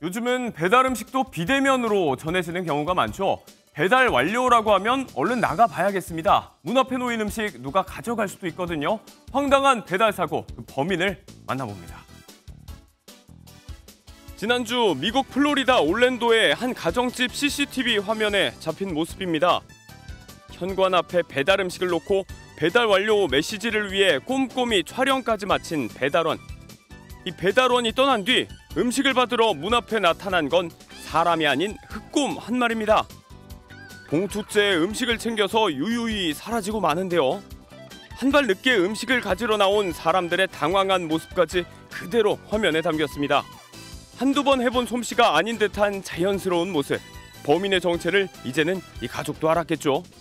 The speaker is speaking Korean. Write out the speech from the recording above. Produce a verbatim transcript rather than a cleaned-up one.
요즘은 배달 음식도 비대면으로 전해지는 경우가 많죠. 배달 완료라고 하면 얼른 나가봐야겠습니다. 문 앞에 놓인 음식 누가 가져갈 수도 있거든요. 황당한 배달 사고, 그 범인을 만나봅니다. 지난주 미국 플로리다 올랜도의 한 가정집 씨씨티비 화면에 잡힌 모습입니다. 현관 앞에 배달 음식을 놓고 배달 완료 메시지를 위해 꼼꼼히 촬영까지 마친 배달원. 이 배달원이 떠난 뒤 음식을 받으러 문 앞에 나타난 건 사람이 아닌 흑곰 한 마리입니다. 봉투째에 음식을 챙겨서 유유히 사라지고 마는데요. 한 발 늦게 음식을 가지러 나온 사람들의 당황한 모습까지 그대로 화면에 담겼습니다. 한두 번 해본 솜씨가 아닌 듯한 자연스러운 모습. 범인의 정체를 이제는 이 가족도 알았겠죠.